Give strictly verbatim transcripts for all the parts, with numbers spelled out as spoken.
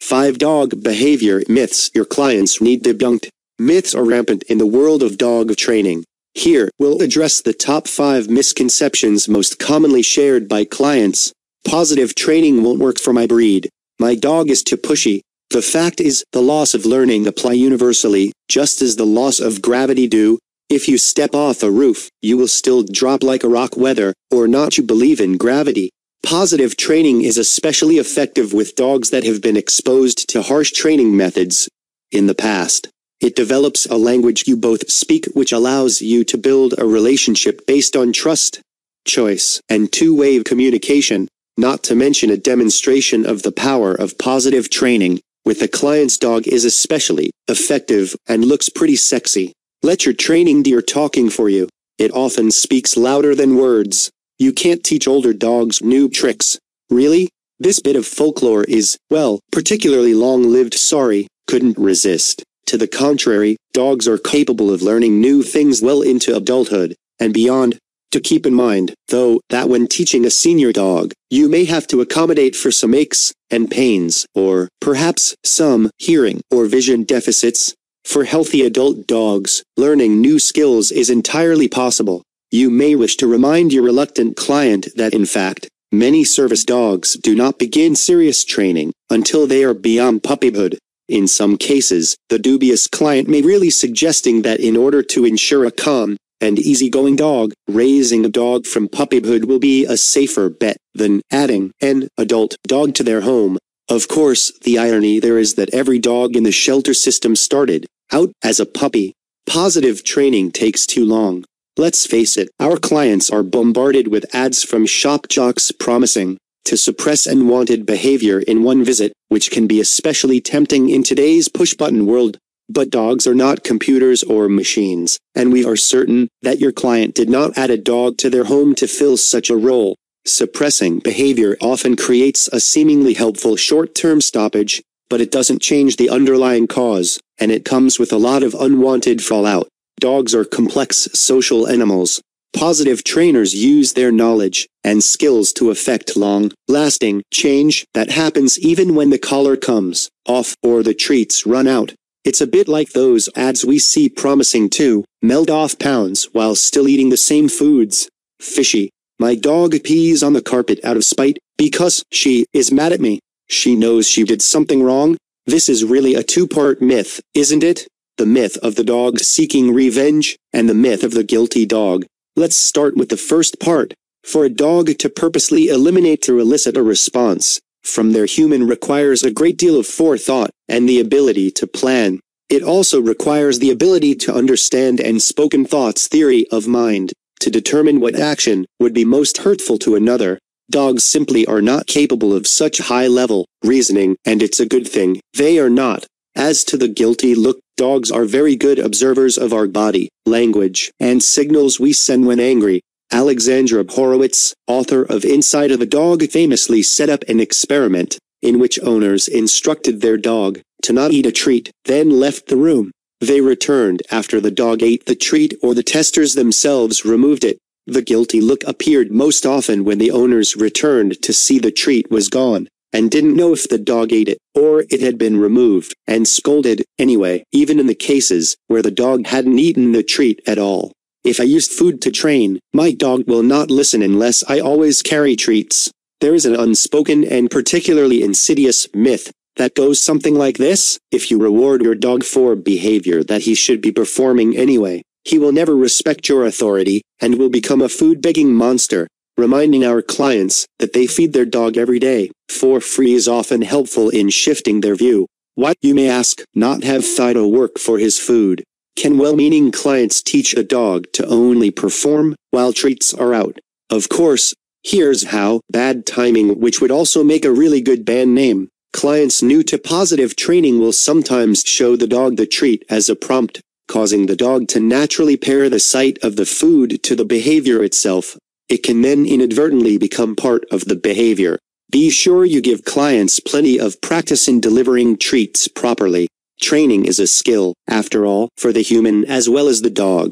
five Dog Behavior Myths Your Clients Need Debunked. Myths are rampant in the world of dog training. Here, we'll address the top five misconceptions most commonly shared by clients. Positive training won't work for my breed. My dog is too pushy. The fact is, the laws of learning apply universally, just as the laws of gravity do. If you step off a roof, you will still drop like a rock whether or not you believe in gravity. Positive training is especially effective with dogs that have been exposed to harsh training methods in the past. It develops a language you both speak, which allows you to build a relationship based on trust, choice, and two-way communication, not to mention a demonstration of the power of positive training with a client's dog is especially effective and looks pretty sexy. Let your training deer talking for you. It often speaks louder than words. You can't teach older dogs new tricks. Really? This bit of folklore is, well, particularly long-lived. Sorry, couldn't resist. To the contrary, dogs are capable of learning new things well into adulthood and beyond. To keep in mind, though, that when teaching a senior dog, you may have to accommodate for some aches and pains, or perhaps some hearing or vision deficits. For healthy adult dogs, learning new skills is entirely possible. You may wish to remind your reluctant client that, in fact, many service dogs do not begin serious training until they are beyond puppyhood. In some cases, the dubious client may really suggesting that in order to ensure a calm and easygoing dog, raising a dog from puppyhood will be a safer bet than adding an adult dog to their home. Of course, the irony there is that every dog in the shelter system started out as a puppy. Positive training takes too long. Let's face it, our clients are bombarded with ads from shock jocks promising to suppress unwanted behavior in one visit, which can be especially tempting in today's push-button world. But dogs are not computers or machines, and we are certain that your client did not add a dog to their home to fill such a role. Suppressing behavior often creates a seemingly helpful short-term stoppage, but it doesn't change the underlying cause, and it comes with a lot of unwanted fallout. Dogs are complex social animals. Positive trainers use their knowledge and skills to effect long-lasting change that happens even when the collar comes off or the treats run out. It's a bit like those ads we see promising to melt off pounds while still eating the same foods. Fishy. My dog pees on the carpet out of spite because she is mad at me. She knows she did something wrong. This is really a two-part myth, isn't it? The myth of the dog seeking revenge and the myth of the guilty dog. Let's start with the first part. For a dog to purposely eliminate or elicit a response from their human requires a great deal of forethought and the ability to plan. It also requires the ability to understand and spoken thoughts theory of mind, to determine what action would be most hurtful to another. Dogs simply are not capable of such high-level reasoning, and it's a good thing they are not. As to the guilty look, dogs are very good observers of our body, language, and signals we send when angry. Alexandra Horowitz, author of Inside of a Dog, famously set up an experiment in which owners instructed their dog to not eat a treat, then left the room. They returned after the dog ate the treat or the testers themselves removed it. The guilty look appeared most often when the owners returned to see the treat was gone and didn't know if the dog ate it or it had been removed and scolded anyway, even in the cases where the dog hadn't eaten the treat at all. If I used food to train, my dog will not listen unless I always carry treats. There is an unspoken and particularly insidious myth that goes something like this: if you reward your dog for behavior that he should be performing anyway, he will never respect your authority and will become a food-begging monster. Reminding our clients that they feed their dog every day for free is often helpful in shifting their view. Why, you may ask, not have Fido work for his food? Can well-meaning clients teach a dog to only perform while treats are out? Of course. Here's how: bad timing, which would also make a really good band name. Clients new to positive training will sometimes show the dog the treat as a prompt, causing the dog to naturally pair the sight of the food to the behavior itself. It can then inadvertently become part of the behavior. Be sure you give clients plenty of practice in delivering treats properly. Training is a skill, after all, for the human as well as the dog.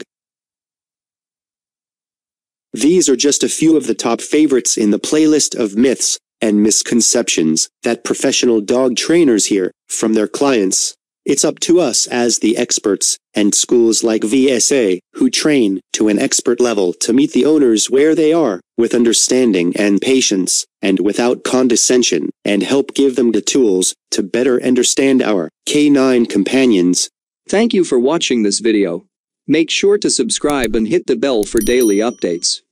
These are just a few of the top favorites in the playlist of myths and misconceptions that professional dog trainers hear from their clients. It's up to us as the experts, and schools like V S A, who train to an expert level to meet the owners where they are, with understanding and patience, and without condescension, and help give them the tools to better understand our canine companions. Thank you for watching this video. Make sure to subscribe and hit the bell for daily updates.